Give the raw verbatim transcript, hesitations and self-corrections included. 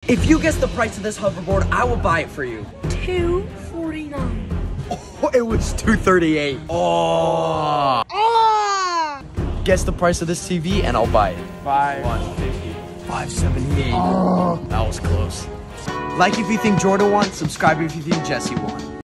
If you guess the price of this hoverboard, I will buy it for you. two forty-nine. Oh, it was two thirty-eight. Oh. Ah! Guess the price of this T V and I'll buy it. Five. one fifty. five seventy-eight. Oh. That was close. Like if you think Jordan won, subscribe if you think Jesse won.